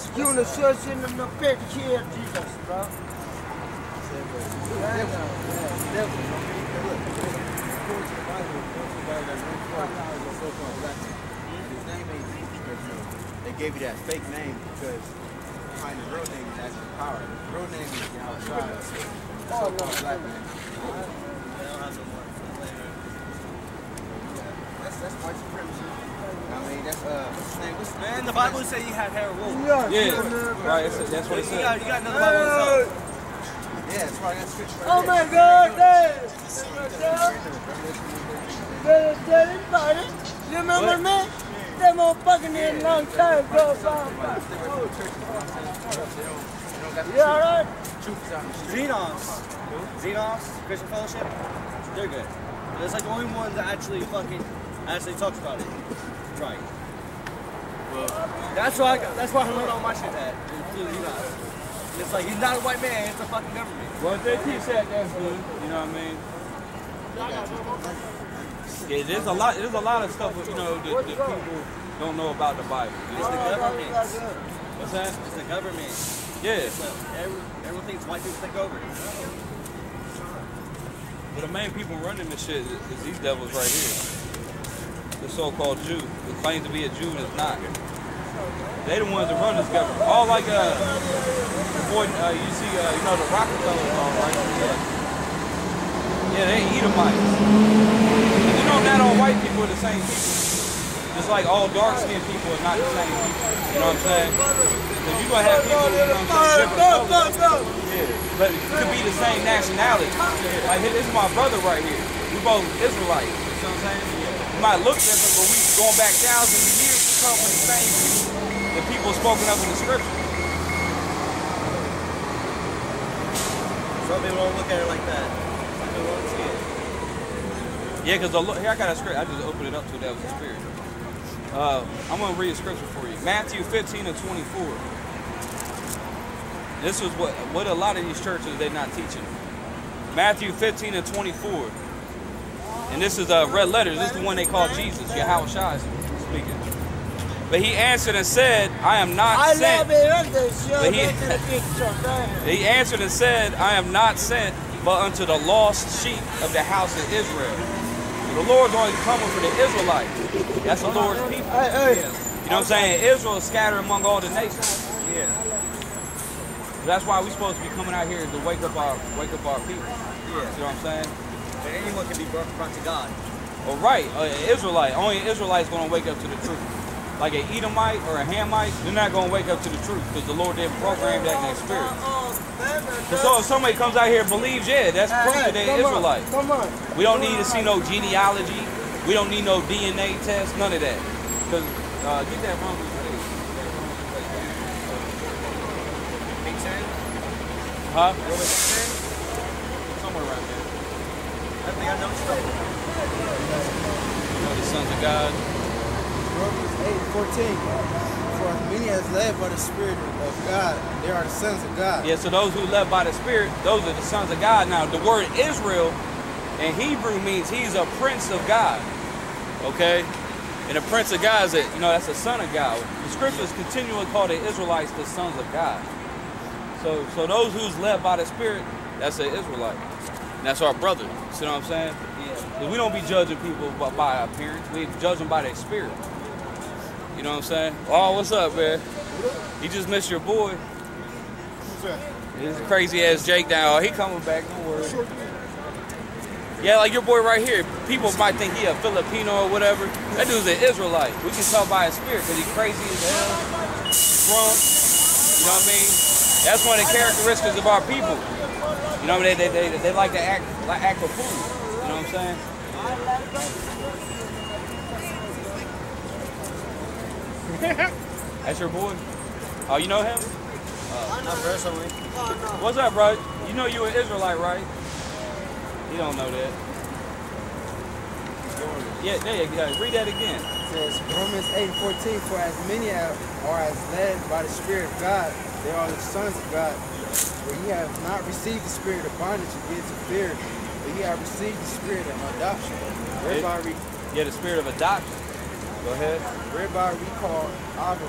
Unisearching in the picture of Jesus, bro. They gave you that fake name because behind the real name is actually power. The real name is outside. So-called black man. That's white supremacy. I mean, that's what's his name? Man, the Bible said you had hair wool. Yeah, right. That's what it said. You got another Bible itself. Yeah, that's why I got scripture right Oh my God, you remember me? That motherfucking in a long time ago. You alright? Xenos, Christian Fellowship, they're good. It's like the only one that actually talks about it. Right. Well, that's why I learned all my shit at. It's like, he's not a white man, it's a fucking government. Well, if they teach that, that's good. You know what I mean? Yeah, there's a lot of stuff, you know, that people don't know about the Bible. It's the government. What's that? It's the government. Yeah. Everyone thinks white people take over. But the main people running this shit is these devils right here. The so-called Jew, who claims to be a Jew and is not. They the ones that run this government. All like before you see you know the Rockefellers, all right? Yeah, they Edomites. And you know not all white people are the same people. Just like all dark-skinned people are not the same people. You know what I'm saying? Because you're gonna have people, you know what I'm saying, different colors. Yeah, but it could be the same nationality. Like this is my brother right here. We both Israelites. You know what I'm saying? We might look different, but we going back thousands of years. We come from the same people. The people spoken of in the scripture. Some people don't look at it like that. They won't see it. Yeah, because here I got a script. I just opened it up to that was the spirit. I'm going to read a scripture for you. Matthew 15 and 24. This is what a lot of these churches they're not teaching. Matthew 15 and 24. And this is red letters. This is the one they call Jesus. Yahweh Shai speaking. But he answered and said, I am not sent. He answered and said, I am not sent, but unto the lost sheep of the house of Israel. So the Lord's only coming for the Israelites. That's the Lord's people. You know what I'm saying? Israel is scattered among all the nations. Yeah. That's why we're supposed to be coming out here to wake up our people. Yeah. You know what I'm saying? But anyone can be brought to God. Well, right. Israelite. Only an Israelite is going to wake up to the truth. Like an Edomite or a Hamite, they're not going to wake up to the truth because the Lord didn't program that in their spirit. So if somebody comes out here and believes, yeah, that's proof that they're Israelite. Come on. We don't need to see no genealogy. We don't need no DNA test, none of that. Because, get that wrong. Huh? Somewhere around there. I think I know what you're talking about. You know the sons of God. Romans 8:14. For as many as led by the Spirit of God, they are the sons of God. Yeah, so those who led by the Spirit, those are the sons of God. Now, the word Israel in Hebrew means he's a prince of God. Okay? And a prince of God is that's a son of God. The scriptures continually call the Israelites the sons of God. So those who's led by the Spirit, that's an Israelite. And that's our brother. You see what I'm saying? Yeah. We don't be judging people by appearance. We judge them by their spirit. You know what I'm saying? Oh, what's up, man? You just missed your boy. Who's that? This crazy ass Jake down. Oh, he coming back, don't worry. Yeah, like your boy right here. People might think he a Filipino or whatever. That dude's an Israelite. We can tell by his spirit because he's crazy as hell. Drunk. You know what I mean? That's one of the characteristics of our people. You know, they like to act a fool. You know what I'm saying? That's your boy? Oh, you know him? Not personally. What's up, bro? You know you an Israelite, right? You don't know that. Yeah, there you go. Read that again. It says Romans 8:14. For as many are as led by the Spirit of God, they are the sons of God. For ye have not received the spirit of bondage again to fear, but ye have received the spirit of adoption, whereby the spirit of adoption. Go ahead. Whereby we call Abba,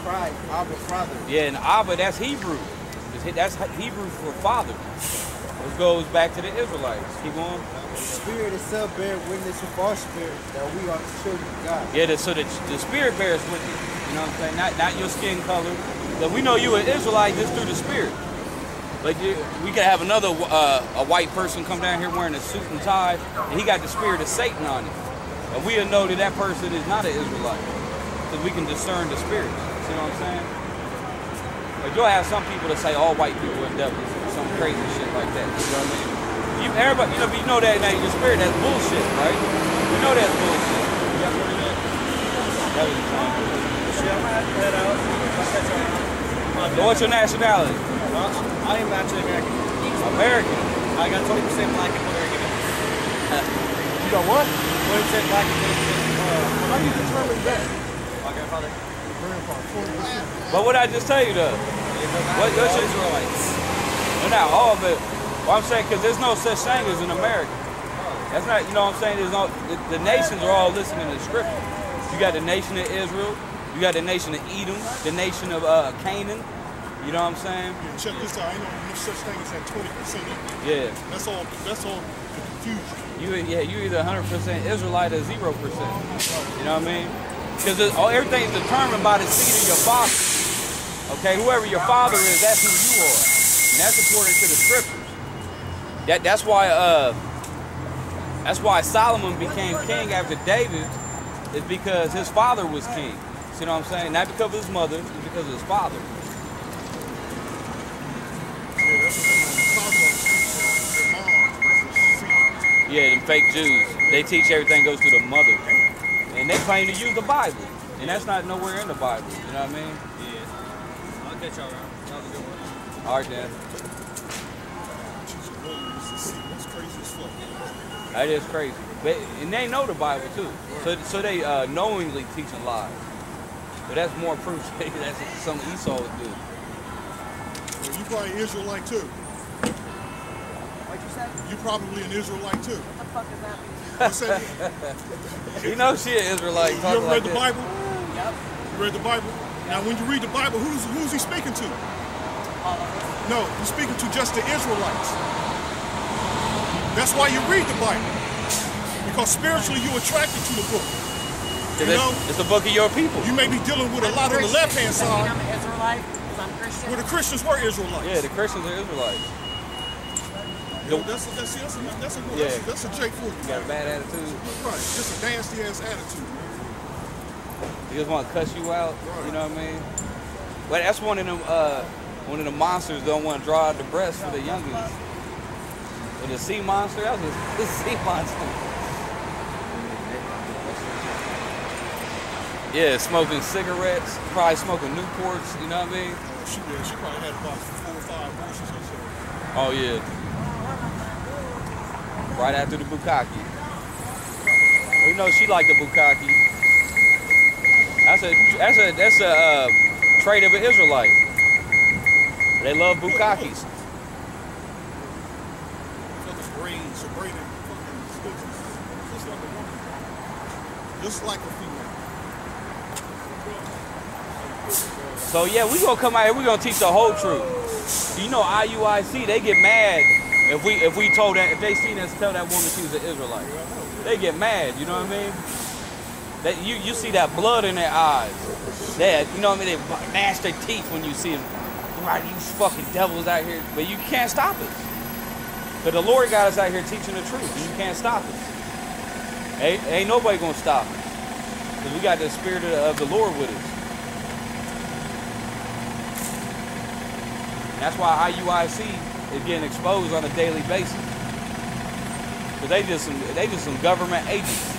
cry, Abba, Father. Yeah, and Abba, that's Hebrew. That's Hebrew for father. This goes back to the Israelites. Keep going. The Spirit itself bears witness with our spirit that we are the children of God. Yeah, so the Spirit bears witness. You know what I'm saying? Not your skin color. But we know you an Israelite just through the Spirit. Like we could have another a white person come down here wearing a suit and tie, and he got the spirit of Satan on it. And we'll know that that person is not an Israelite, because we can discern the spirits. See what I'm saying? Like you'll have some people that say all white people are devils, or some crazy shit like that. You know what I mean? Everybody, you know that now your spirit, that's bullshit, right? You know that's bullshit. You got word of that? That was the time. Shit, I'm gonna have to head out. I'll catch y'all. So what's your nationality? I am actually American. American. I got 20% black and Puerto Rican. You got what? 20% black and 20%. How do you determine that? My grandfather. Grandpa, 40%. But what I just tell you though? What's your Israelites? Well, not all of it. Well, I'm saying because there's no such thing as an American. That's not, you know what I'm saying? There's no, the nations are all listening to Scripture. You got the nation of Israel. You got the nation of Edom. The nation of Canaan. You know what I'm saying? Yeah, check this out. Ain't no such thing as that 20%. Yeah. That's all the confusion. You either 100% Israelite or 0%. You know what I mean? Because everything's determined by the seed of your father. Okay, whoever your father is, that's who you are. And that's according to the scriptures. That's why Solomon became king after David, is because his father was king. See what I'm saying? Not because of his mother, it's because of his father. Yeah, them fake Jews. They teach everything goes to the mother. And they claim to use the Bible. And that's not nowhere in the Bible. You know what I mean? Yeah. I'll catch y'all around. That was a good one. All right, then. That's crazy as fuck. That is crazy. But, and they know the Bible, too. So they knowingly teaching lies. But that's more proof that that's something Esau would do. Well, you probably Israelite too. What'd you say? You probably an Israelite too. What the fuck is that? What's that? You know she an Israelite. You ever read the that. Bible? Yep. You read the Bible? Now, when you read the Bible, who's he speaking to? No, he's speaking to just the Israelites. That's why you read the Bible. Because spiritually, you're attracted to the book. You know? It's the book of your people. You may be dealing with a lot on the left-hand Does that mean side. I'm an Israelite because I'm Christian? Where the Christians were Israelites. Yeah, the Christians are Israelites. You know, that's a Jake for you. You got a bad attitude. Right, just a nasty ass attitude. You just want to cuss you out. Right. You know what I mean? But that's one of them monsters don't want to draw out the breast for the youngins. But the sea monster, that was the sea monster. Yeah, smoking cigarettes, probably smoking Newports, you know what I mean? She probably had about 4 or 5 horses herself. Oh yeah. Right after the bukkake. You know she liked the bukkake. That's a trait of an Israelite. They love bukkakes. Braids, so braided fucking just like a woman. Just like a female. So yeah, we gonna come out here, we gonna teach the whole truth. You know IUIC, they get mad if we told that, if they seen us tell that woman she was an Israelite. They get mad, you know what I mean? That you see that blood in their eyes. You know what I mean? They gnash their teeth when you see them. Right, you fucking devils out here. But you can't stop it. But the Lord got us out here teaching the truth, and you can't stop it. Ain't nobody gonna stop it. Because we got the Spirit of the Lord with us. And that's why IUIC is getting exposed on a daily basis. Because they just some government agents.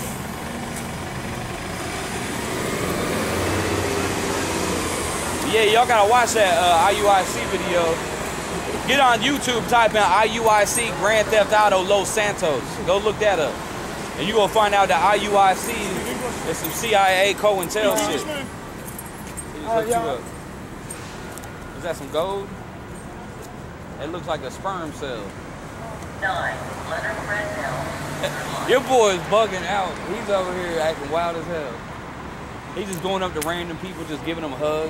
Yeah, y'all gotta watch that IUIC video. Get on YouTube, type in IUIC Grand Theft Auto Los Santos. Go look that up. And you're gonna find out that IUIC is some CIA COINTEL shit. They just hooked you up. Is that some gold? It looks like a sperm cell. 9, Leonard Red Hill. Your boy is bugging out. He's over here acting wild as hell. He's just going up to random people, just giving them hugs.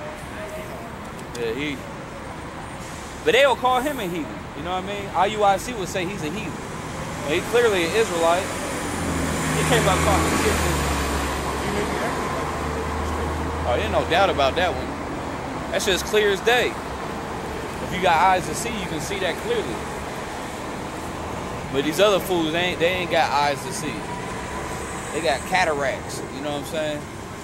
Yeah, but they will call him a heathen. You know what I mean? IUIC would say he's a heathen. But he's clearly an Israelite. He came up talking shit. Oh, there's no doubt about that one. That's just clear as day. If you got eyes to see, you can see that clearly. But these other fools, they ain't got eyes to see. They got cataracts. You know what I'm saying?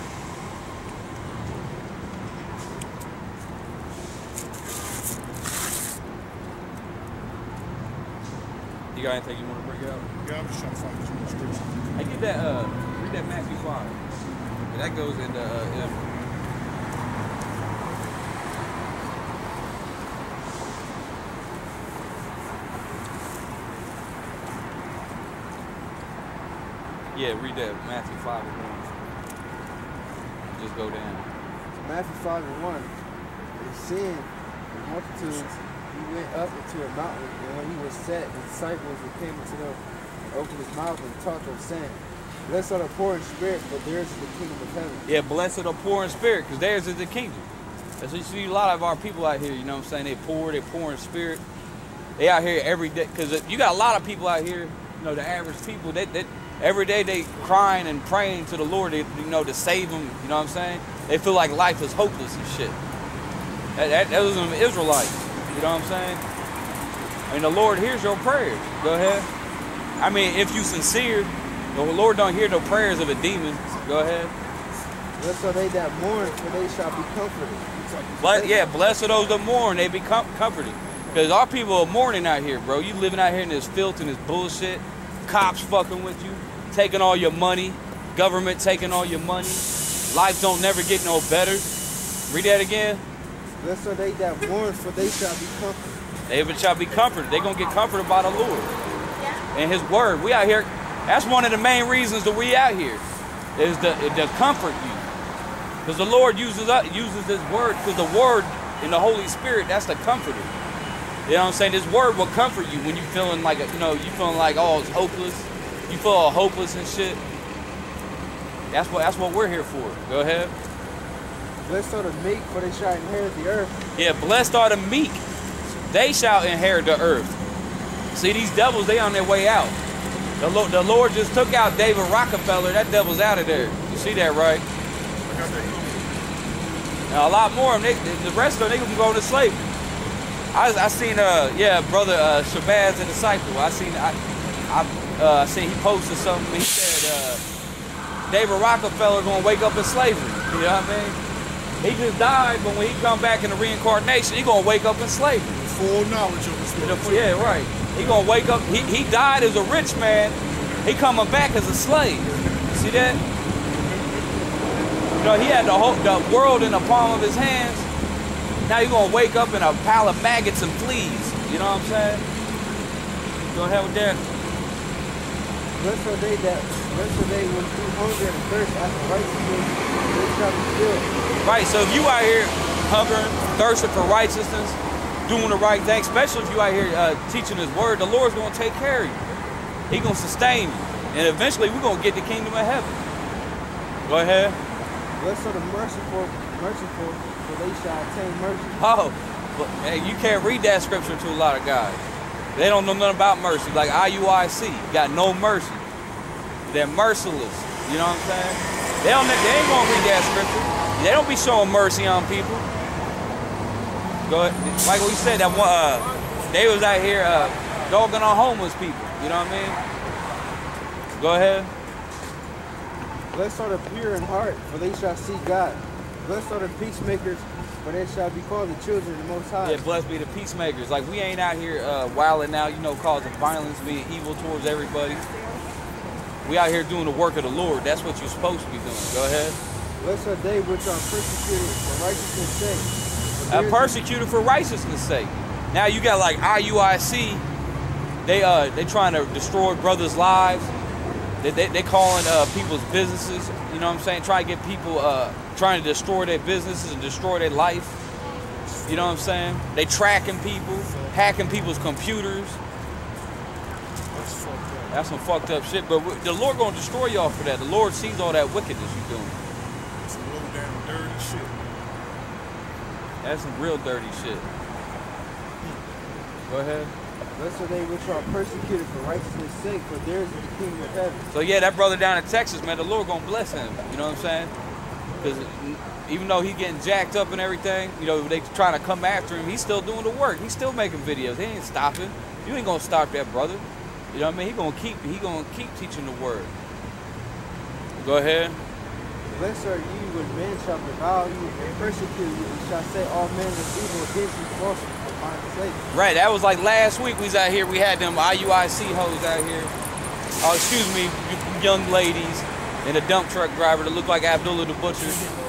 You got anything you want to bring out? Yeah, I'm just trying to find this one scripture. Hey, get that, read that Matthew 5. That goes into yeah, read that Matthew 5 and 1. Just go down. Matthew 5 and 1. And seeing the multitudes, he went up into a mountain, and when he was set, the disciples who came unto them and opened his mouth and taught them, saying, Blessed are the poor in spirit, for theirs is the kingdom of heaven. Yeah, blessed are the poor in spirit, because theirs is the kingdom. That's what you see a lot of our people out here, you know what I'm saying? They're poor in spirit. They out here every day, because you got a lot of people out here, you know, the average people, that every day they crying and praying to the Lord, you know, to save them, you know what I'm saying? They feel like life is hopeless and shit. That was an Israelite, you know what I'm saying? And the Lord hears your prayers. Go ahead. I mean, if you sincere, the Lord don't hear no prayers of a demon. Go ahead. Blessed are they that mourn, for they shall be comforted. Blessed are those that mourn, they be comforted. Because our people are mourning out here, bro. You living out here in this filth and this bullshit. Cops fucking with you, taking all your money. Government taking all your money. Life don't never get no better. Read that again. Blessed are they that mourn, for they shall be comforted. They shall be comforted. They're going to get comforted by the Lord. And his word. We out here. That's one of the main reasons that we out here. Is to comfort you. Because the Lord uses his word. Because the word and the Holy Spirit, that's the comforter. You know what I'm saying? This word will comfort you when you feeling like, you feeling like, oh, it's hopeless. You feel all hopeless and shit. That's what we're here for. Go ahead. Blessed are the meek, for they shall inherit the earth. Yeah, blessed are the meek. They shall inherit the earth. See, these devils, they on their way out. The Lord just took out David Rockefeller. That devil's out of there. You see that, right? Now, a lot more of them, the rest of them, they can go into slavery. I seen, brother Shabazz the disciple. I seen he posted something. He said, David Rockefeller gonna wake up in slavery. You know what I mean? He just died, but when he come back in the reincarnation, he gonna wake up in slavery. Full knowledge of this world. Yeah, right. He gonna wake up. He died as a rich man. He coming back as a slave. See that? You know, he had the world in the palm of his hands. Now you're gonna wake up in a pile of maggots and fleas. You know what I'm saying? Go ahead with that. Blessed are they when through hunger and thirst after righteousness, they shall be filled. Right, so if you out here hungering, thirsting for righteousness, doing the right thing, especially if you out here teaching his word, the Lord's gonna take care of you. He's gonna sustain you. And eventually we're gonna get the kingdom of heaven. Go ahead. Blessed are the merciful, for they shall obtain mercy. Oh, but hey, you can't read that scripture to a lot of guys. They don't know nothing about mercy. Like IUIC, got no mercy. They're merciless. You know what I'm saying? They ain't gonna read that scripture. They don't be showing mercy on people. Go ahead. Like we said, that one, they was out here dogging on homeless people. You know what I mean? Go ahead. Blessed are the pure in heart, for they shall see God. Blessed are the peacemakers, for they shall be called the children of the Most High. Yeah, blessed be the peacemakers. Like, we ain't out here wilding out, causing violence, being evil towards everybody. We out here doing the work of the Lord. That's what you're supposed to be doing. Go ahead. Blessed are they which are persecuted for righteousness' sake. Persecuted for righteousness' sake. Now you got like IUIC. They trying to destroy brothers' lives. They calling people's businesses. You know what I'm saying? Trying to get people trying to destroy their businesses and destroy their life. You know what I'm saying? They tracking people, hacking people's computers. That's some fucked up shit. But the Lord gonna destroy y'all for that. The Lord sees all that wickedness you're doing. That's some real dirty shit. Go ahead. Blessed are they which are persecuted for righteousness' sake, for theirs is the kingdom of heaven. So yeah, that brother down in Texas, man, the Lord gonna bless him. You know what I'm saying? Because even though he's getting jacked up and everything, you know, they trying to come after him, he's still doing the work. He's still making videos. He ain't stopping. You ain't gonna stop that brother. You know what I mean? He gonna keep teaching the word. Go ahead. Blessed are you when men shall revile you and persecute you, and shall say all men of evil against you falsely for my sake. Right, that was like last week we was out here, we had them IUIC hoes out here. Oh, excuse me, you young ladies, and a dump truck driver that looked like Abdullah the Butcher.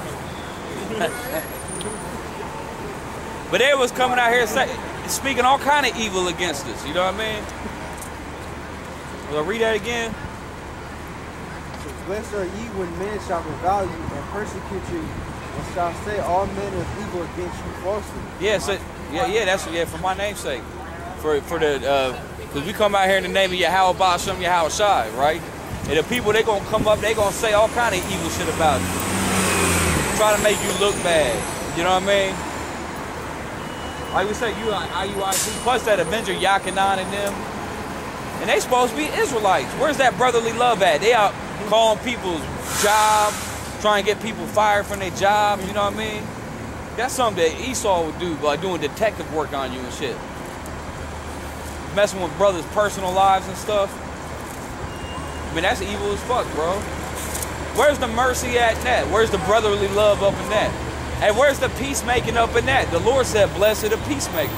But they was coming out here speaking all kind of evil against us, you know what I mean? Will I read that again? Blessed are ye when men shall revile you and persecute you, and shall say all manner of evil against you falsely. Yeah, so, that's for my name's sake. For the because we come out here in the name of Yahweh Ba'ashem Yahweh Shai, right? And the people, they gonna come up, they gonna say all kind of evil shit about you. Try to make you look bad. You know what I mean? Like we say, you are IUIC, plus that Avenger Yakinan and them. And they supposed to be Israelites. Where's that brotherly love at? They out calling people's job, trying to get people fired from their job, you know what I mean? That's something that Esau would do, like doing detective work on you and shit. Messing with brothers' personal lives and stuff. I mean, that's evil as fuck, bro. Where's the mercy at in that? Where's the brotherly love up in that? And where's the peacemaking up in that? The Lord said, blessed are the peacemakers.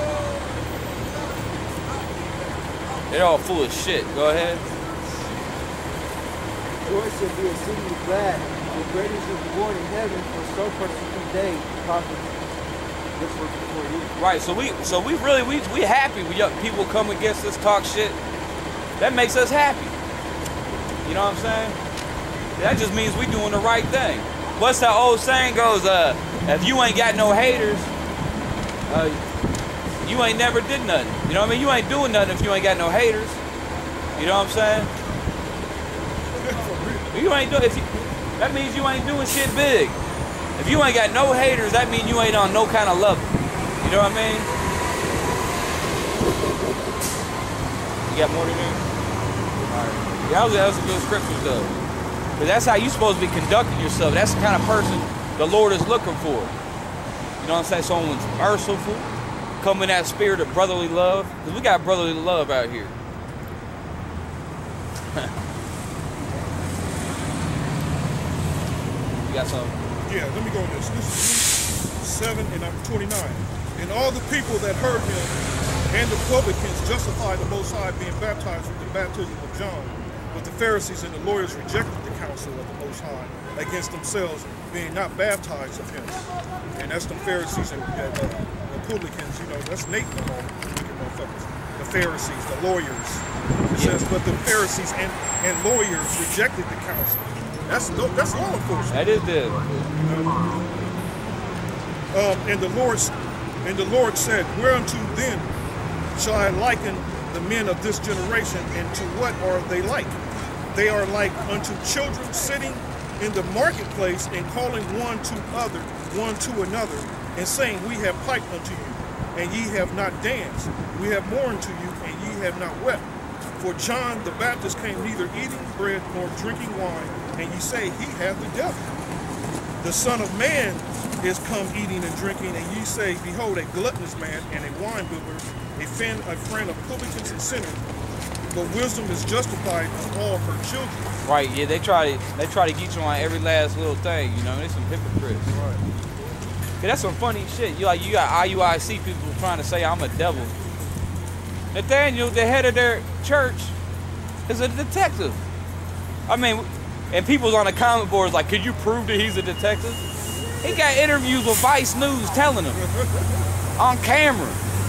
They're all full of shit. Go ahead. Yours shall be exceedingly glad, and great is your reward in heaven, for so persecute they prophets which were before you. Right, so we happy when people come against us, talk shit. That makes us happy. You know what I'm saying? That just means we doing the right thing. What's that old saying goes, if you ain't got no haters, you ain't never did nothing. You know what I mean? You ain't doing nothing if you ain't got no haters. You know what I'm saying? You ain't that means you ain't doing shit big. If you ain't got no haters, that means you ain't on no kind of level. You know what I mean? You got more to do? Alright. Yeah, that was a good scriptures though. Because that's how you supposed to be conducting yourself. That's the kind of person the Lord is looking for. You know what I'm saying? Someone's merciful, come in that spirit of brotherly love. Because we got brotherly love out here. You got something? Yeah, let me go on this. This is Luke 7 and 29. And all the people that heard him and the publicans justified the Most High being baptized with the baptism of John. But the Pharisees and the lawyers rejected the counsel of the Most High against themselves, being not baptized of him. And that's the Pharisees and the publicans, you know, that's Nathan and all wicked motherfuckers. The Pharisees, the lawyers. It says, but the Pharisees and lawyers rejected the counsel. That's law enforcement. That is good. And the Lord said, whereunto then shall I liken the men of this generation, and to what are they like? They are like unto children sitting in the marketplace and calling one to another, and saying, we have piped unto you, and ye have not danced. We have mourned to you, and ye have not wept. For John the Baptist came neither eating bread nor drinking wine, and ye say, he hath the devil. The Son of Man is come eating and drinking, and ye say, behold, a gluttonous man and a winebibber, a friend of publicans and sinners. But wisdom is justified of all her children. Right, yeah, they try to get you on every last little thing, you know, they some hypocrites. Right. That's some funny shit. You got IUIC people trying to say I'm a devil. Nathaniel, the head of their church, is a detective. I mean, and people's on the comment boards like, could you prove that he's a detective? He got interviews with Vice News telling him on camera.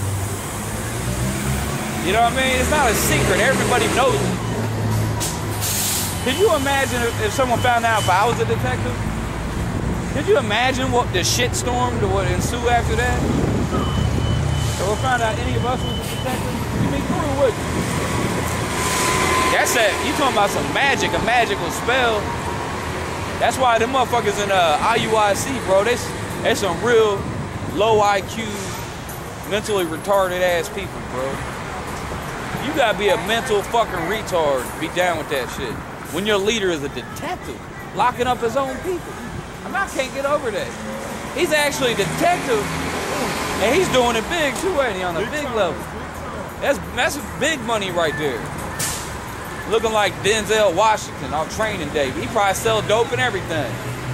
You know what I mean? It's not a secret. Everybody knows it. Could you imagine if someone found out if I was a detective? Could you imagine what the shitstorm that would ensue after that? If we found out any of us was a detective, you mean who would? That's that. You talking about some magic, a magical spell. That's why them motherfuckers in IUIC, bro, they some real low IQ, mentally retarded ass people, bro. You gotta be a mental fucking retard to be down with that shit. When your leader is a detective, locking up his own people. I can't get over that. He's actually a detective, and he's doing it big too, ain't he, on a big level. That's big money right there. Looking like Denzel Washington on Training Day. He probably sell dope and everything.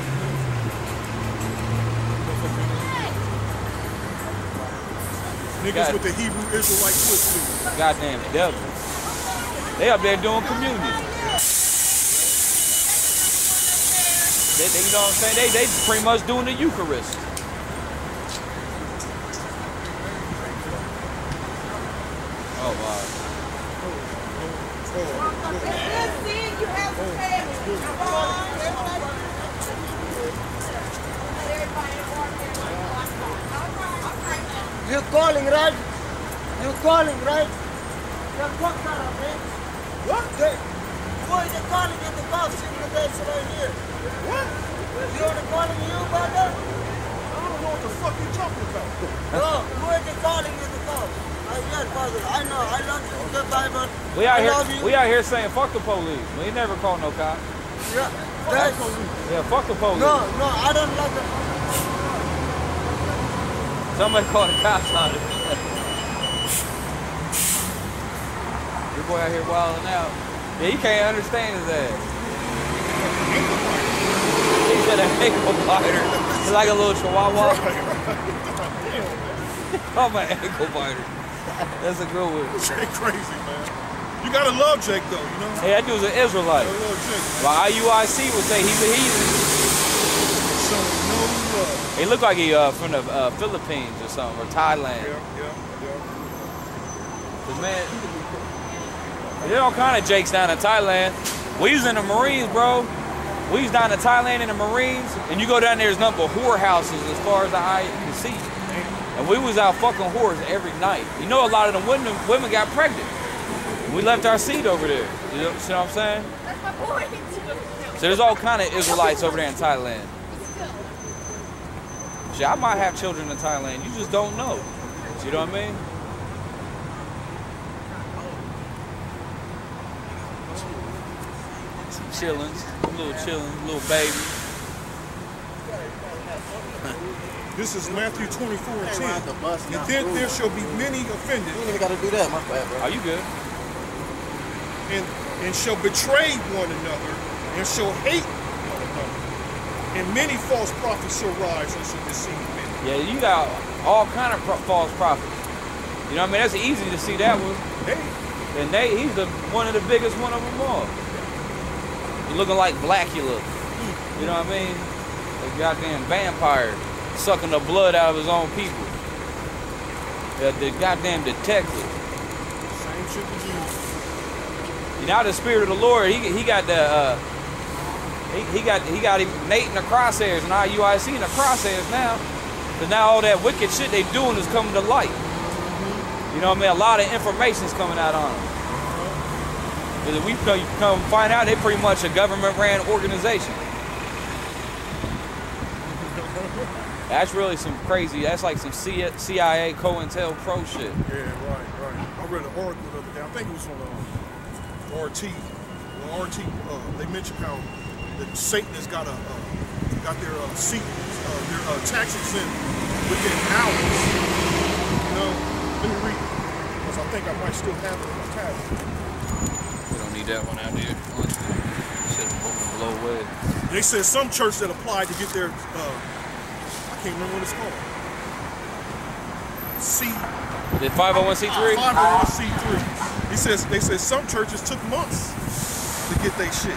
Niggas with the Hebrew Israelite twist too. Goddamn devils. They up there doing communion. They, you know what I'm saying? They pretty much doing the Eucharist. Oh, wow. You're calling, right? You're calling, right? You're calling, right? What? Boy, they're calling at the box in the base right here. What? You're calling you about that? I don't know what the fuck you're talking about. No, boy, they're calling at the box. Yes, Father, I know, I love you, the Bible. We out here saying fuck the police. We ain't never called no cop. Yeah, that's, yeah, fuck the police. No, I don't like the Somebody called the cops on it. Your boy out here wilding out. Yeah, you can't understand his ass. He said an ankle biter. He's like a little chihuahua. Oh, my ankle biter. That's a good one. Jake crazy, man. You gotta love Jake though, you know? Hey, that dude's an Israelite. I love Jake, man. Well, IUIC would say he's a heathen. So no love. He looked like he from the Philippines or something, or Thailand. Yeah. But man, there's all kind of Jakes down in Thailand. We was in the Marines, bro. We was down in Thailand in the Marines, and you go down there, there's nothing but whorehouses as far as the eye can see. And we was out fucking whores every night. You know, a lot of the women got pregnant. We left our seed over there. You know, see what I'm saying? That's my boy. So there's all kind of Israelites over there in Thailand. See, I might have children in Thailand. You just don't know. You know what I mean? Some chillings, little baby. This is Matthew 24:10. And then there shall be many offended. You ain't even gotta do that, my bad, bro. Are you good? And shall betray one another, and shall hate one another. And many false prophets shall rise and shall deceive many. Yeah, you got all kind of false prophets. You know what I mean? That's easy to see that one. Hey. And he's one of the biggest one of them all. He's looking like Blackula. You know what I mean? A goddamn vampire sucking the blood out of his own people. The goddamn detective. Same shit as you. You know, the Spirit of the Lord, he got the he got him Nate in the crosshairs and IUIC in the crosshairs now. Because now all that wicked shit they doing is coming to light. You know what I mean? A lot of information's coming out on them. Because we come find out they pretty much a government-ran organization. That's really some crazy, that's like some CIA, COINTELPRO shit. Yeah, right. I read an article the other day, I think it was on RT. Well, RT, they mentioned how that Satan has got their seat, their tax exempt within hours. You know, let me read it, because I think I might still have it in my tablet. We don't need that one out there. Shit, blow away. They said some church that applied to get their, I can't remember what it's called. The 501c3? 501c3. They said some churches took months to get their shit.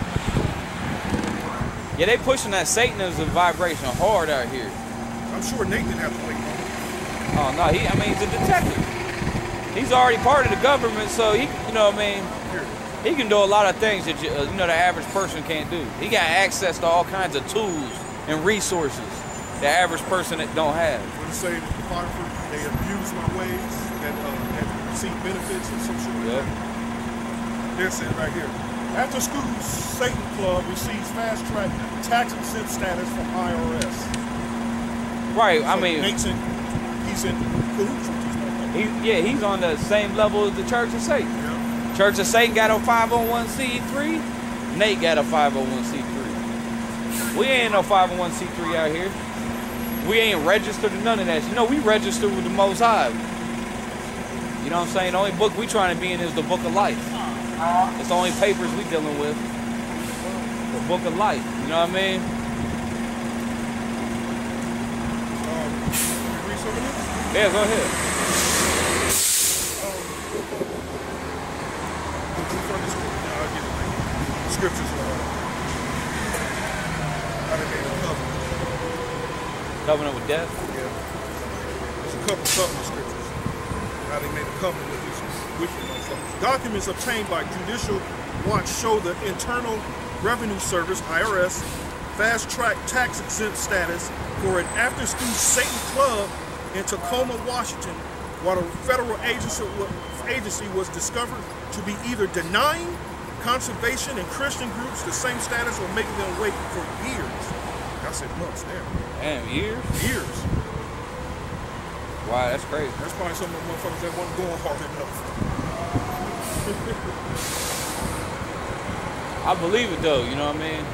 Yeah, they pushing that Satanism vibration hard out here. I'm sure Nate didn't have to wait long. Oh no, he's a detective. He's already part of the government, so he, you know what I mean, he can do a lot of things that the average person can't do. He got access to all kinds of tools and resources the average person that don't have. When you say the photographer, they abuse my ways and receive benefits and some shit like that. They're saying right here. After school, Satan Club receives fast track tax exempt status from IRS. Right. So I mean, he's in cahoots with these motherfuckers. he's on the same level as the Church of Satan. Yeah. Church of Satan got a 501c3. Nate got a 501c3. We ain't no 501c3 out here. We ain't registered or none of that. You know, we registered with the Most High. You know what I'm saying? The only book we trying to be in is the Book of Life. It's the only papers we dealing with. The Book of Life. You know what I mean? Read some of this? Yeah, go ahead. I'll get it. Scriptures how they made a covenant. Covenant with death? Yeah. There's a couple covenant scriptures. How they made a covenant with these wicked motherfuckers. Documents obtained by Judicial Watch show the Internal Revenue Service, IRS, fast-track tax-exempt status for an after-school Satan club in Tacoma, Washington, while the federal agency was discovered to be either denying conservation and Christian groups the same status or making them wait for years. I said months, damn. Damn, years? Years. Wow, that's crazy. That's probably some of the motherfuckers that wasn't going hard enough. I believe it though, you know what I mean?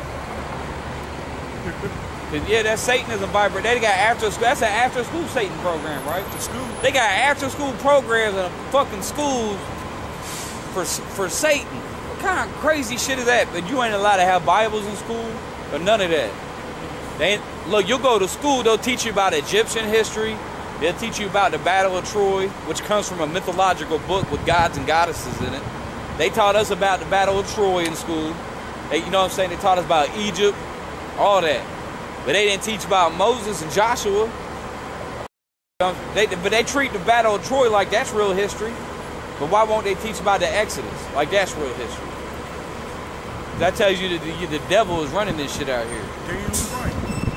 Cause yeah, that Satanism vibrate. They got after school. That's an after school Satan program, right? To school. They got after school programs in fucking schools for Satan. What kind of crazy shit is that? But you ain't allowed to have Bibles in school or none of that. They ain't, look, you'll go to school. They'll teach you about Egyptian history. They'll teach you about the Battle of Troy, which comes from a mythological book with gods and goddesses in it. They taught us about the Battle of Troy in school. They, you know what I'm saying? They taught us about Egypt, all that. But they didn't teach about Moses and Joshua. But they treat the Battle of Troy like that's real history. But why won't they teach about the Exodus like that's real history? That tells you that the devil is running this shit out here. Damn right.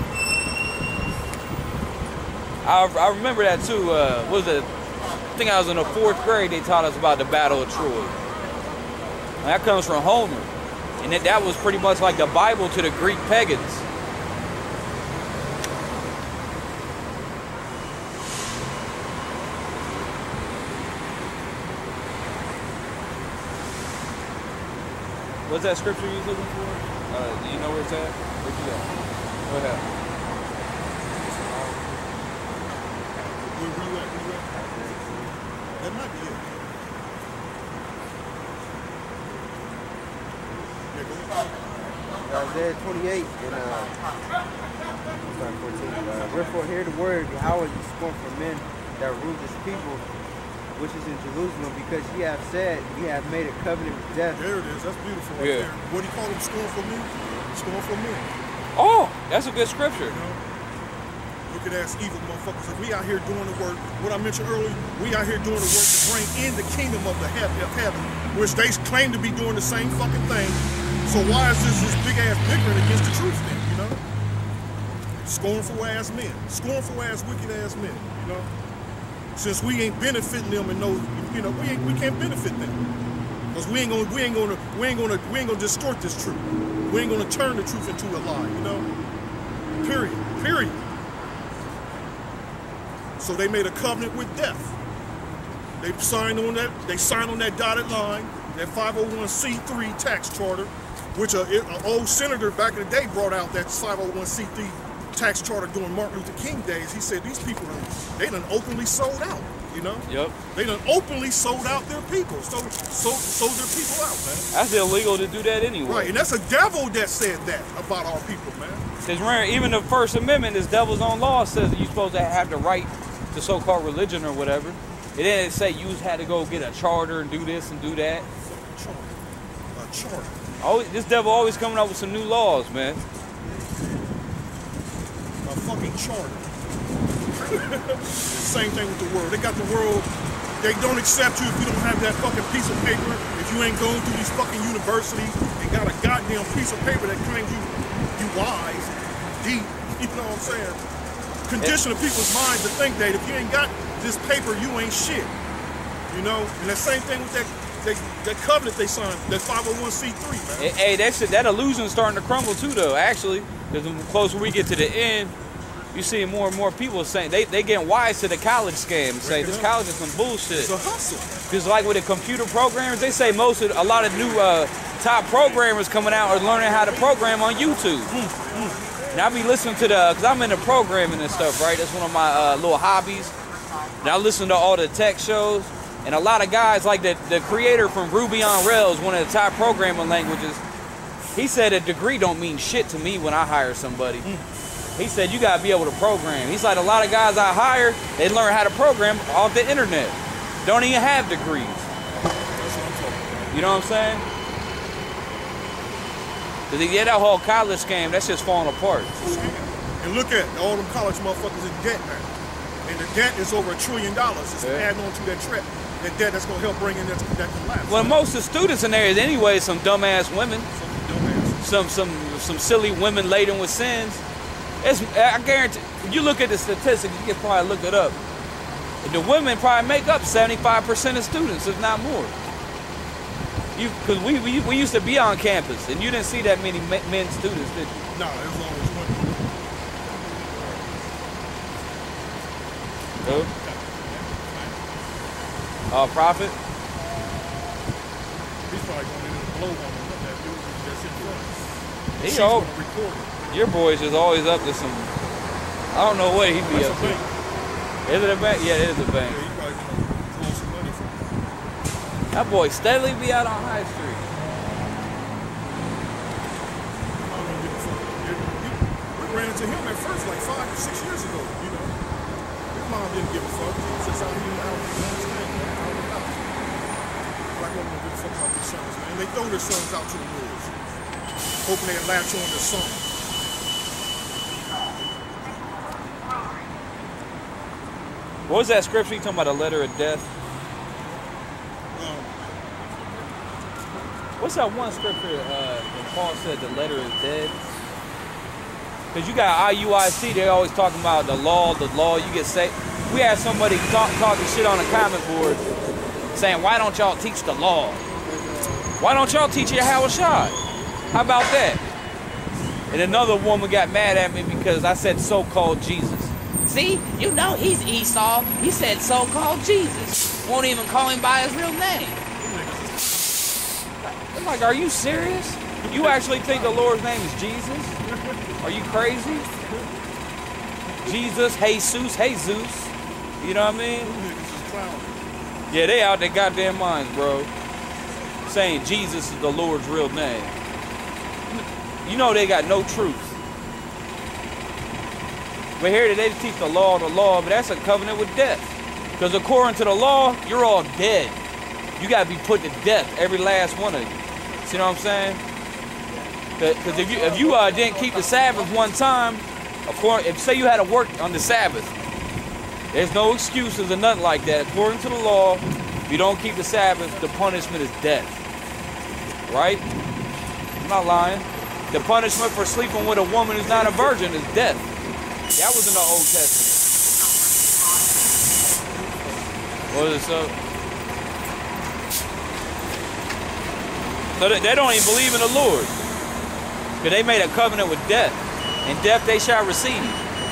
I remember that too. I think I was in the 4th grade. They taught us about the Battle of Troy. And that comes from Homer, and that was pretty much like the Bible to the Greek pagans. What's that scripture you was looking for? Do you know where it's at? Where'd you go? Go ahead. Where you at? That might be it. Yeah, go ahead. Isaiah 28 and 14. Wherefore hear the word, Yahweh, you scorn for men that rule this people, which is in Jerusalem, because ye have said, ye have made a covenant with death. There it is. That's beautiful right there. What do you call them? Scornful men? Scornful men. Oh, that's a good scripture. You know? Wicked ass evil motherfuckers. If we out here doing the work, what I mentioned earlier, we out here doing the work to bring in the kingdom of the heaven, which they claim to be doing the same fucking thing. So why is this big ass bickering against the truth then, you know? Scornful ass men. Scornful ass, wicked ass men, you know? Since we ain't benefiting them and no, you know, we can't benefit them. Because we ain't gonna distort this truth. We ain't gonna turn the truth into a lie, you know? Period. So they made a covenant with death. They signed on that dotted line, that 501c3 tax charter, which an old senator back in the day brought out that 501c3 tax charter during Martin Luther King days. He said these people they done openly sold out, you know? Yep. They done openly sold out their people, sold their people out, man. That's illegal to do that anyway. Right, and that's a devil that said that about our people, man. Because remember, even the First Amendment, this devil's own law, says that you're supposed to have the right to so-called religion or whatever. It didn't say you had to go get a charter and do this and do that. A charter. This devil always coming up with some new laws, man. A fucking charter. Same thing with the world. They got the world, they don't accept you if you don't have that fucking piece of paper. If you ain't going through these fucking universities and got a goddamn piece of paper that claims you wise, deep, you know what I'm saying? Condition of people's minds to think that if you ain't got this paper, you ain't shit. You know? And the same thing with that covenant they signed, that 501c3, man. Hey, that illusion's starting to crumble too, though, actually. Because the closer we get to the end, You see more and more people saying they getting wise to the college scam and say this college is some bullshit. It's a hustle. Because like with the computer programmers, they say a lot of new top programmers coming out are learning how to program on YouTube. And I be listening to because I'm into programming and stuff, right? That's one of my little hobbies. And I listen to all the tech shows. And a lot of guys, like the creator from Ruby on Rails, one of the top programming languages, he said a degree don't mean shit to me when I hire somebody. He said you gotta be able to program. He's like, a lot of guys I hire, they learn how to program off the internet. Don't even have degrees. You know what I'm saying? Cause yeah, that whole college scam, that's just falling apart. And look at all them college motherfuckers in debt now. And the debt is over $1 trillion. It's adding on to that trip. That debt that's gonna help bring in that collapse. Well, most of the students in there is anyway some dumbass women. Some silly women laden with sins. I guarantee, if you look at the statistics, you can probably look it up. The women probably make up 75% of students, if not more. Because we used to be on campus, and you didn't see that many men students, did you? No, it was always women. Who? Prophet? He's probably going to blow on him with that dude that's in front. He's going to record it. Your boy's just always up to some. I don't know what he'd be up to. Is it a bank? Yeah, it is a bank. Yeah, he probably going to pull some money from him. That boy steadily be out on High Street. We ran into him at first like 5 or 6 years ago, you know. His mom didn't give a fuck. He was just out here out and about. Black women don't give a fuck about their sons, man. They throw their sons out to the wolves, hoping they latch on their son. What was that scripture you talking about, the letter of death? What's that one scripture when Paul said the letter is dead? Because you got IUIC, they always talking about the law, you get saved. We had somebody talking shit on the comment board saying, why don't y'all teach the law? Why don't y'all teach it how it's shot? How about that? And another woman got mad at me because I said so-called Jesus. See, you know he's Esau. He said so-called Jesus. Won't even call him by his real name. I'm like, are you serious? You actually think the Lord's name is Jesus? Are you crazy? Jesus, Jesus. You know what I mean? Yeah, they out their goddamn minds, bro. Saying Jesus is the Lord's real name. You know they got no truth. But here they teach the law, but that's a covenant with death. Because according to the law, you're all dead. You got to be put to death, every last one of you. See what I'm saying? Because if you didn't keep the Sabbath one time, if say you had to work on the Sabbath, there's no excuses or nothing like that. According to the law, if you don't keep the Sabbath, the punishment is death. Right? I'm not lying. The punishment for sleeping with a woman who's not a virgin is death. That was in the Old Testament. What is it so? So they don't even believe in the Lord. Because they made a covenant with death. And death they shall receive.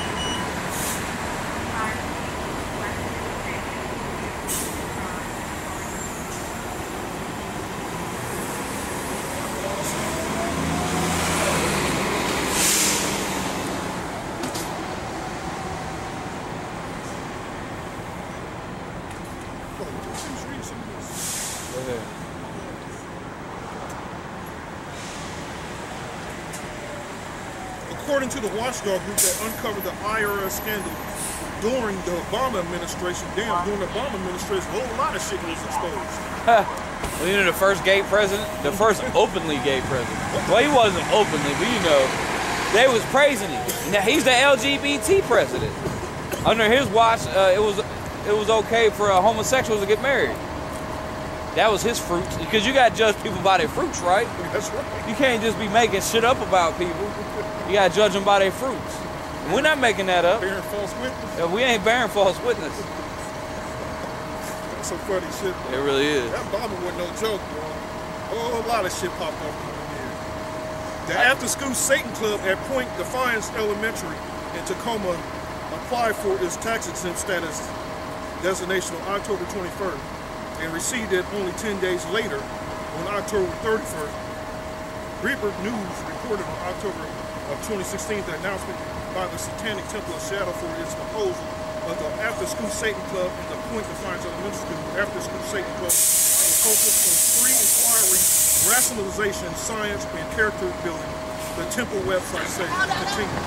According to the watchdog group that uncovered the IRS scandal during the Obama administration, during the Obama administration, a whole lot of shit was exposed. Well, you know, the first gay president, the first openly gay president. Well, he wasn't openly, but you know, they was praising him. Now he's the LGBT president. Under his watch, it was okay for homosexuals to get married. That was his fruits, because you got to judge people by their fruits, right? That's right. You can't just be making shit up about people. You got to judge them by their fruits. And we're not making that up. Bearing false witness. Yeah, we ain't bearing false witness. That's some funny shit, bro. It really is. That Obama wasn't no joke, bro. Oh, a lot of shit popped up in here. The after-school Satan Club at Point Defiance Elementary in Tacoma applied for its tax-exempt status designation on October 21st and received it only 10 days later on October 31st. Reaper News reported on October of 2016 the announcement by the Satanic Temple of Seattle for its proposal of the after-school Satan Club and the Point Defiance Elementary School after-school Satan Club will focus on free inquiry, rationalization, science, and character building. The temple website says continue.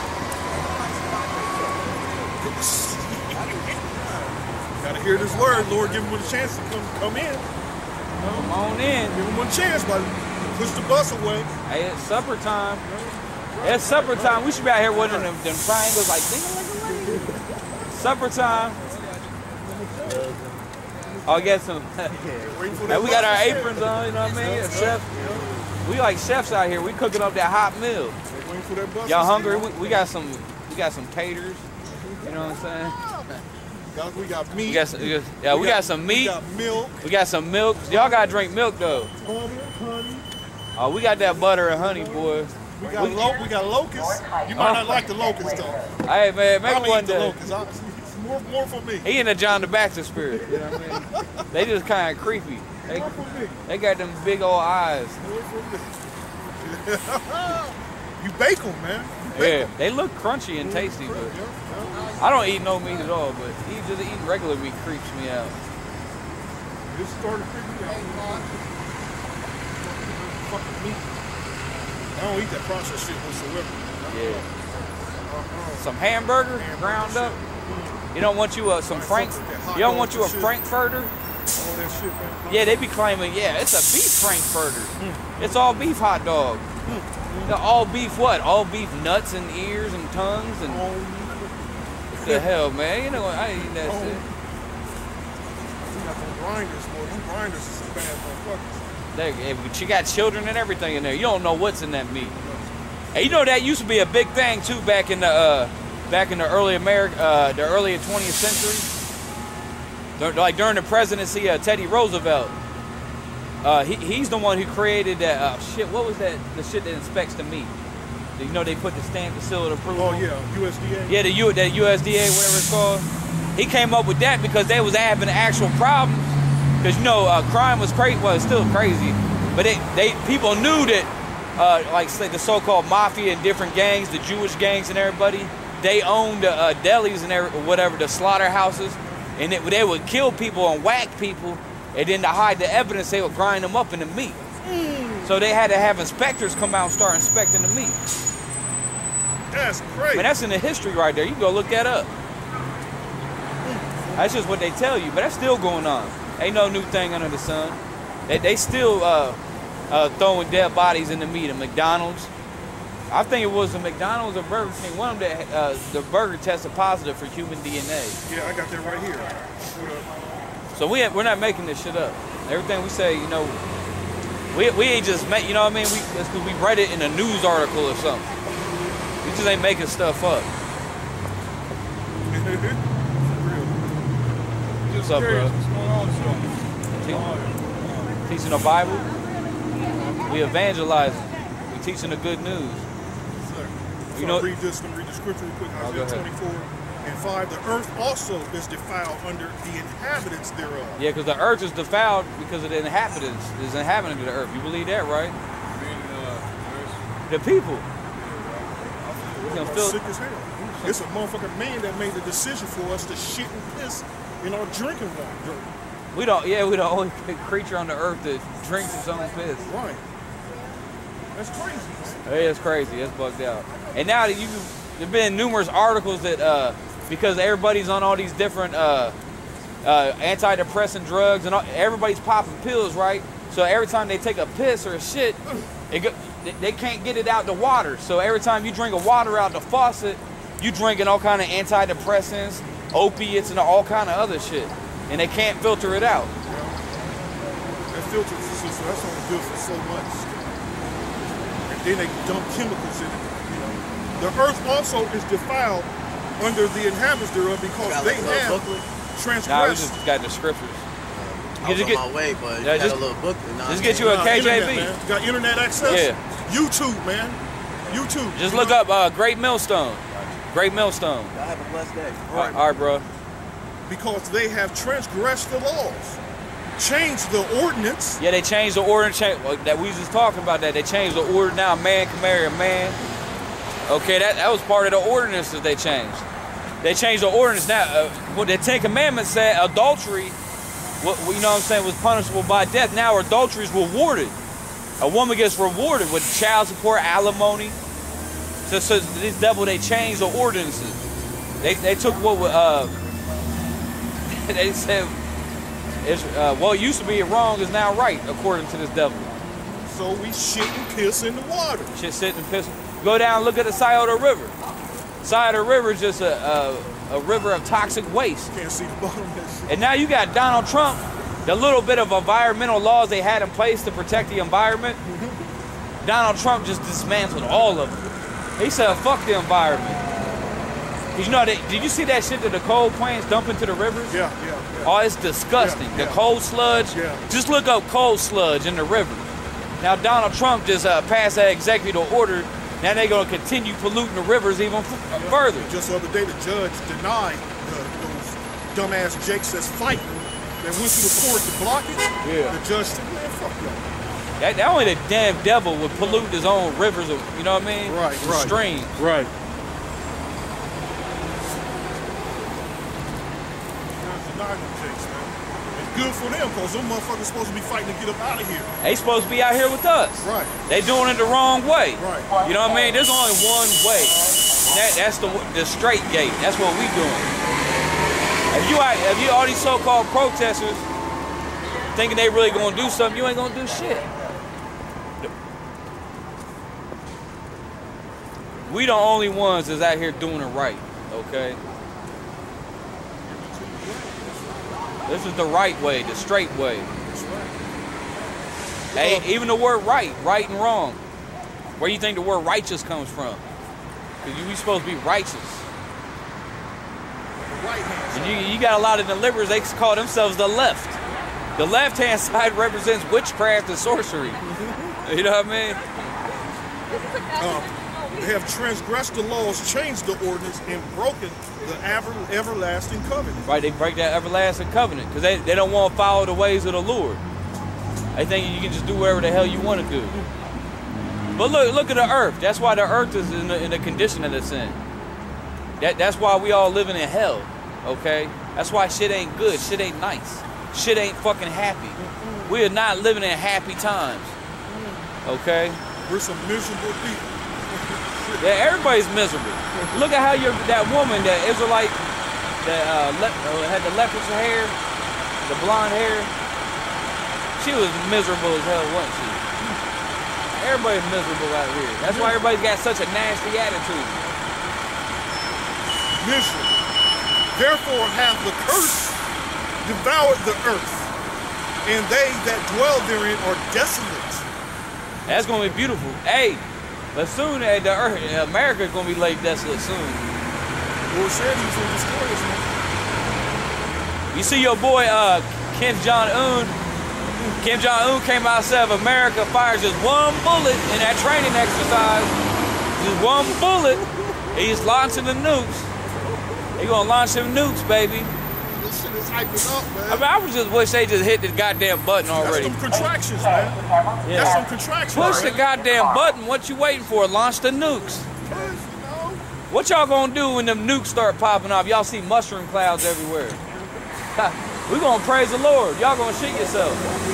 Gotta hear this word, Lord. Give him a chance to come in. Come on in. Give him a chance, but push the bus away. Hey, it's supper time. It's supper time. We should be out here with them triangles like supper time. I'll get some. Hey, we got our aprons on, you know what I mean? Chef. We like chefs out here. We cooking up that hot meal. Y'all hungry? We got some taters. You know what I'm saying? We got meat. We got some meat. We got milk. We got some milk. Y'all gotta drink milk though. Honey. Oh, we got that butter and honey, boy. We got locusts. You might not like the locusts though. Hey man, maybe one day. Locusts. More for me. He in the John the Baptist spirit. You know what I mean? They just kind of creepy. They got them big old eyes. You bake them, man. Yeah, they look crunchy and tasty, but I don't eat no meat at all. But just eating regular meat creeps me out. This started creeping me out. Fucking meat. I don't eat that processed shit whatsoever. Yeah. Some hamburger ground up. You don't want you some Frank. You don't want you a Frankfurter. All that shit, man. Yeah, they be claiming, yeah, it's a beef Frankfurter. It's all beef hot dog. All beef what? All beef nuts and ears and tongues and what the hell, man? You know what? I ain't eating that shit. We got them grinders, boy. Them grinders is some bad motherfuckers. But you got children and everything in there. You don't know what's in that meat. Hey, you know that used to be a big thing too back in the early the early 20th century. Like during the presidency of Teddy Roosevelt. He's the one who created that shit. What was that? The shit that inspects the meat. You know they put the stamp, the seal of approval. Oh yeah, USDA. Yeah, that USDA, whatever it's called. He came up with that because they was having actual problems. Because you know, crime was crazy. Well, it's still crazy, but people knew that, like say the so-called mafia and different gangs, the Jewish gangs and everybody, they owned delis and whatever, the slaughterhouses, and they would kill people and whack people. And then to hide the evidence, they would grind them up in the meat. So they had to have inspectors come out and start inspecting the meat. That's crazy. Man, that's in the history right there. You can go look that up. That's just what they tell you, but that's still going on. Ain't no new thing under the sun. They still throwing dead bodies in the meat at McDonald's. I think it was the McDonald's or Burger King. One of them that the burger tested positive for human DNA. Yeah, I got that right here. So we're not making this shit up. Everything we say, you know, we ain't just make, you know what I mean? It's because we read it in a news article or something. We just ain't making stuff up. What's up, bro? Teaching the Bible. We evangelizing. We teaching the good news. You know, read the scripture real quick. Isaiah 24:5. The earth also is defiled under the inhabitants thereof. Yeah, because the earth is defiled because of the inhabitants. Is inhabitant of the earth. You believe that, right? The people. I'm sick as hell. It's a motherfucking man that made the decision for us to shit and piss in our drinking water. We're the only creature on the earth that drinks its own piss. Right. That's crazy. Hey, it's crazy. It's bugged out. And now that there've been numerous articles that because everybody's on all these different antidepressant drugs and everybody's popping pills, right? So every time they take a piss or a shit, they can't get it out the water. So every time you drink a water out the faucet, you drinking all kind of antidepressants, opiates, and all kind of other shit, and they can't filter it out. That filter system, that's only good for so much. And then they dump chemicals in it. The earth also is defiled under the inhabitants thereof because they have transgressed. Nah, we just got the scriptures. I was on my way, but you got a little book. Just get you a KJV. Internet, got internet access? Yeah. YouTube, man. YouTube. Just look up Great Millstone. Great millstone. Y'all have a blessed day. All right, bro. Because they have transgressed the laws, changed the ordinance. Yeah, they changed the ordinance that we was just talking about. That they changed the order. Now a man can marry a man. Okay, that was part of the ordinance that they changed. They changed the ordinance. Now, what the Ten Commandments said, adultery, you know what I'm saying, was punishable by death. Now adultery is rewarded. A woman gets rewarded with child support, alimony. So this devil, they changed the ordinances. They took what they said, what used to be wrong is now right, according to this devil. So we shit and piss in the water. Shit, sit and piss. Go down and look at the Scioto River. Scioto River is just a river of toxic waste. Can't see the bottom of that shit. And now you got Donald Trump, the little bit of environmental laws they had in place to protect the environment. Donald Trump just dismantled all of them. He said, fuck the environment. Cause you know, did you see that shit that the coal plants dump into the rivers? Yeah. Oh, it's disgusting. Yeah. The coal sludge. Yeah. Just look up coal sludge in the river. Now Donald Trump just passed that executive order. Now they're going to continue polluting the rivers even further. Just the other day, the judge denied those dumbass jakes that's fighting that went to the court to block it. Yeah. The judge said, man, fuck y'all. That only the damn devil would pollute his own rivers, you know what I mean? Right. Streams. Right. It's good for them because them motherfuckers supposed to be fighting to get up out of here. They supposed to be out here with us. Right. They doing it the wrong way. Right. You know what I mean? There's only one way. And that's the straight gate. That's what we doing. If you all these so-called protesters thinking they really gonna do something, you ain't gonna do shit. We the only ones that's out here doing it right, okay? This is the right way, the straight way. Hey, even the word right and wrong. Where do you think the word righteous comes from? Because we supposed to be righteous. And you got a lot of deliverers, they call themselves the left. The left-hand side represents witchcraft and sorcery. You know what I mean? They have transgressed the laws, changed the ordinance, and broken the everlasting covenant. Right, they break that everlasting covenant because they don't want to follow the ways of the Lord. They think you can just do whatever the hell you want to do. But look at the earth. That's why the earth is in the condition that it's in. That's why we all living in hell, okay? That's why shit ain't good, shit ain't nice. Shit ain't fucking happy. We are not living in happy times, okay? We're some miserable people. Yeah, everybody's miserable. Look at how that woman, that Israelite, that had the leprous hair, the blonde hair, she was miserable as hell, wasn't she? Everybody's miserable out here. That's why everybody's got such a nasty attitude. Miserable. Therefore hath the curse devoured the earth, and they that dwell therein are desolate. That's gonna be beautiful. Hey, but soon the earth, America's gonna be laid desolate soon. Well, said he's gonna destroy us, man. You see your boy Kim Jong-un. Kim Jong-un came out and said if America fires just one bullet in that training exercise, just one bullet, he's launching the nukes. He gonna launch them nukes, baby. This shit is hyping up, man. I mean, I would just wish they just hit the goddamn button already. That's some contractions, man. Yeah. That's some contractions. Push the goddamn button. What you waiting for? Launch the nukes. What y'all gonna do when them nukes start popping off? Y'all see mushroom clouds everywhere. We gonna praise the Lord. Y'all gonna shit yourself.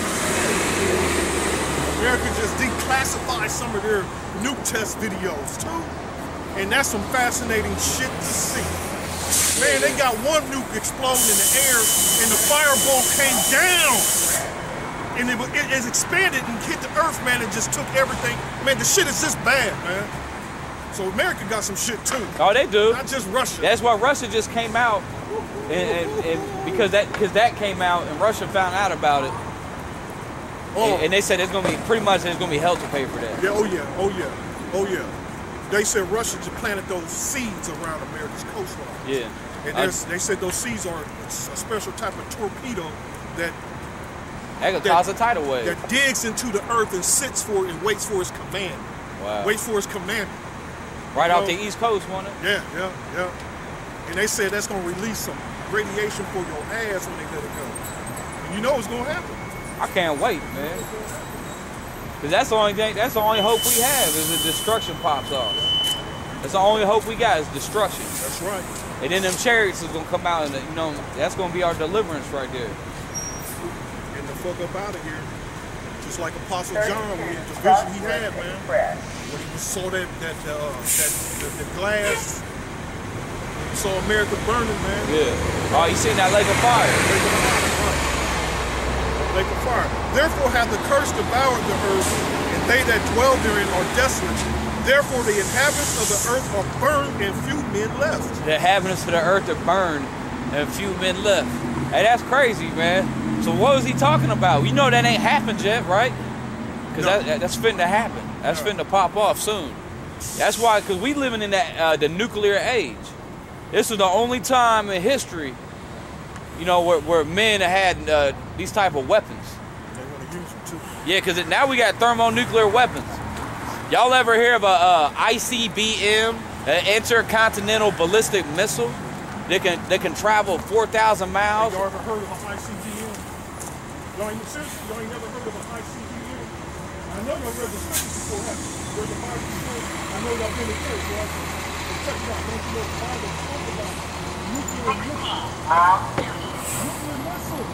America just declassified some of their nuke test videos too, and that's some fascinating shit to see. Man, they got one nuke exploding in the air, and the fireball came down, and it expanded and hit the earth, man, and just took everything. Man, the shit is just bad, man. So America got some shit too. Oh, they do. Not just Russia. That's why Russia just came out, and because that came out, and Russia found out about it, and they said it's gonna be pretty much there's gonna be hell to pay for that. Yeah. Oh yeah. They said Russia just planted those seeds around America's coastline. Yeah. And they said those seeds are a special type of torpedo that could cause a tidal wave. That digs into the earth and sits for it and waits for its command. Wow. Waits for its command. Right off the East Coast, wasn't it? Yeah. And they said that's gonna release some radiation for your ass when they let it go. And you know it's gonna happen. I can't wait, man. Cause that's the only thing. That's the only hope we have is the destruction pops off. That's the only hope we got is destruction. That's right. And then them chariots is gonna come out, and you know that's gonna be our deliverance right there. And the fuck up out of here, just like Apostle John, when the vision he had, man, when he saw that glass, he saw America burning, man. Yeah. Oh, you seen that lake of fire? Lake of fire. Therefore hath the curse devoured the earth, and they that dwell therein are desolate. Therefore the inhabitants of the earth are burned, and few men left. The inhabitants of the earth are burned, and few men left. Hey, that's crazy, man. So what was he talking about? You know that ain't happened yet, right? Because that's fitting to happen. That's fitting to pop off soon. That's why, because we living in that the nuclear age. This is the only time in history, you know, where men had these type of weapons. They want to use them too. Yeah, because now we got thermonuclear weapons. Y'all ever hear of a ICBM, an intercontinental ballistic missile? They can travel 4,000 miles. Y'all ever heard of an ICBM? Y'all ain't seriously, y'all ain't never heard of an ICBM? I know y'all read the scriptures before, haven't you? Read the Bible before? I know y'all been in church, right? But check it out, don't you know the Bible talks about nuclear missile?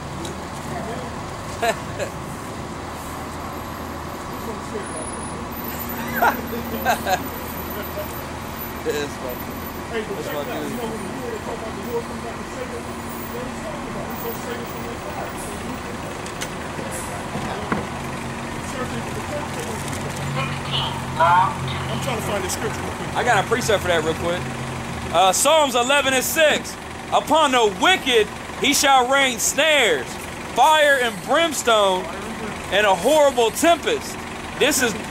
It's funny. Hey, but check it out, you know when the Lord talk about the Lord comes back to save us, what he's talking about? He's going to save us from this fire. I'm trying to find the scripture. I got a precept for that real quick. Psalms 11:6. Upon the wicked he shall rain snares, fire and brimstone, and a horrible tempest. This is...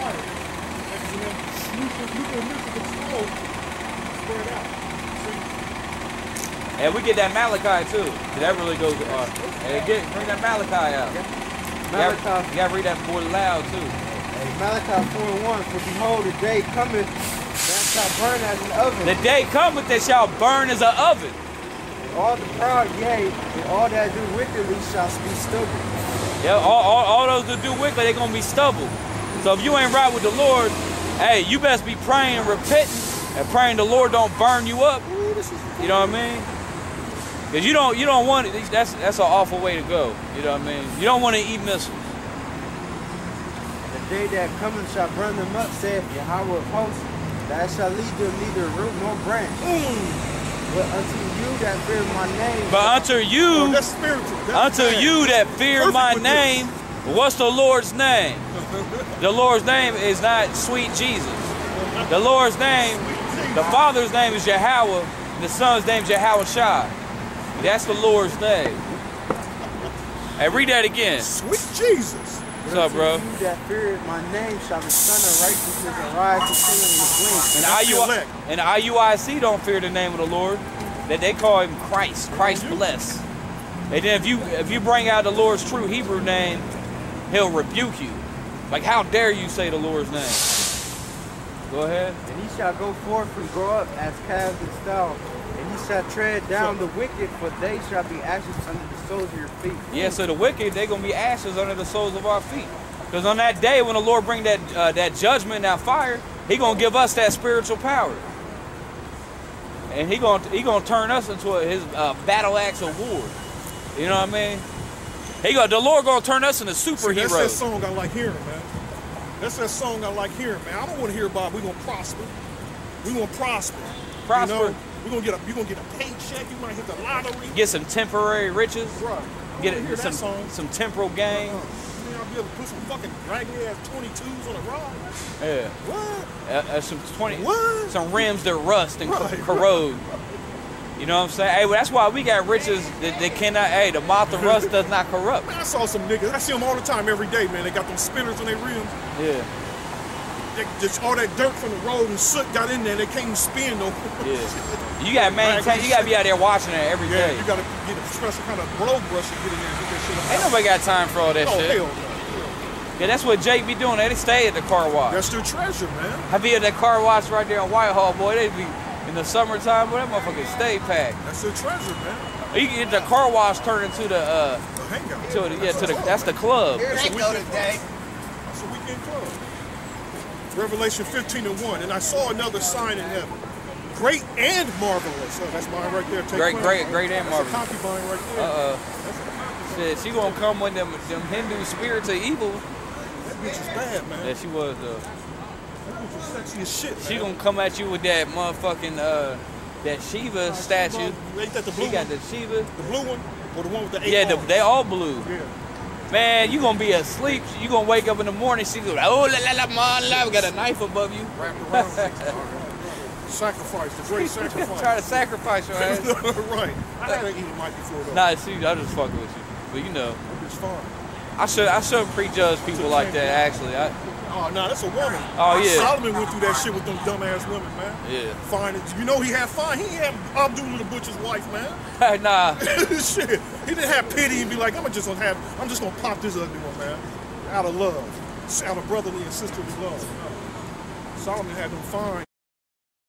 And we get that Malachi too. That really goes. Bring that Malachi out. Malachi. You gotta read that boy loud too. Hey, Malachi 4:1. For behold, the day cometh that shall burn as an oven. The day cometh that shall burn as an oven. And all the proud, yea, and all that do wickedly shall be stubble. Yeah, all those that do wickedly, they're gonna be stubble. So if you ain't right with the Lord, hey, you best be praying, repenting, and praying the Lord don't burn you up. You know what I mean? Because you don't want it. That's an awful way to go. You know what I mean? You don't want to eat missiles. The day that cometh shall burn them up, saith Yahweh of hosts, that shall lead them neither root nor branch. But unto you that fear my name. But unto you, that's spiritual. That's unto you that fear my name, what's the Lord's name? The Lord's name is not sweet Jesus. The Lord's name, the Father's name is Yahweh, the Son's name is Yahweh Shai. That's the Lord's name. Hey, read that again. Sweet Jesus. What's up, bro? You that fear my name shall the Son of righteousness arise continually with wings. And IUIC don't fear the name of the Lord. That they call him Christ. Christ bless. And then if you bring out the Lord's true Hebrew name, he'll rebuke you. Like, how dare you say the Lord's name? Go ahead. And he shall go forth and grow up as calves and stalls. And he shall tread down the wicked, for they shall be ashes under the soles of your feet. Yeah, so the wicked, they're going to be ashes under the soles of our feet. Because on that day, when the Lord bring that judgment, that fire, he going to give us that spiritual power. And he gonna turn us into his battle axe of war. You know what I mean? The Lord going to turn us into superheroes. See, that's that song I like hearing, man. That's that song I like hearing, man. I don't want to hear about we're going to prosper. We're going to prosper. Prosper. You know? You're gonna get a paycheck. You might hit the lottery. Get some temporary riches. Right. Get some temporal gain. I'll be able to put some fucking raggedy ass 22s on a rod. Yeah. What? Some rims that rust and corrode. You know what I'm saying? Hey, well, that's why we got riches that cannot. Hey, the moth and rust does not corrupt. Man, I saw some niggas. I see them all the time, every day, man. They got them spinners on their rims. Yeah. Just all that dirt from the road and soot got in there. They can't even spin no. Yeah. You gotta maintain. You gotta be out there watching it every day. You gotta get a special kind of blow brush to get in there and get that shit. Ain't nobody got time for all that shit. Hell no. Yeah, that's what Jake be doing. They stay at the car wash. That's their treasure, man. I be at that car wash right there on Whitehall, boy. They be in the summertime, boy. That motherfucker stay packed. That's their treasure, man. You can get the car wash turned into the hangout. That's the club. Here's a weekend day. That's a weekend club. Revelation 15:1. And I saw another sign in heaven. Great and marvelous. Oh, that's mine right there. Great and marvelous. That's a concubine right there. Shit, she gonna come with them Hindu spirits of evil. That bitch is bad, man. Yeah, she was though. That bitch is sexy as shit, man. She gonna come at you with that motherfucking that Shiva statue. Ain't that the blue She got one? the Shiva. The blue one? Or the one with the 8 Yeah, arms? they all blue. Yeah. Man, you gonna be asleep. You gonna wake up in the morning. She go, oh la la la la, we got a knife above you. Wrapped around. Sacrifice, the great sacrifice. Try to sacrifice your ass. Right. I had an Edomite before though. Nah, see, I just fucking with you. But you know, It's fine. I shouldn't prejudge people like that. Actually, Oh, no, that's a woman. Oh, yeah. Solomon went through that shit with them dumbass women, man. Yeah. Fine. You know he had fine. He ain't have Abdullah the Butcher's wife, man. nah. Shit. He didn't have pity and be like, I'm just gonna pop this ugly one, man. Out of love. Out of brotherly and sisterly love. Solomon had them fine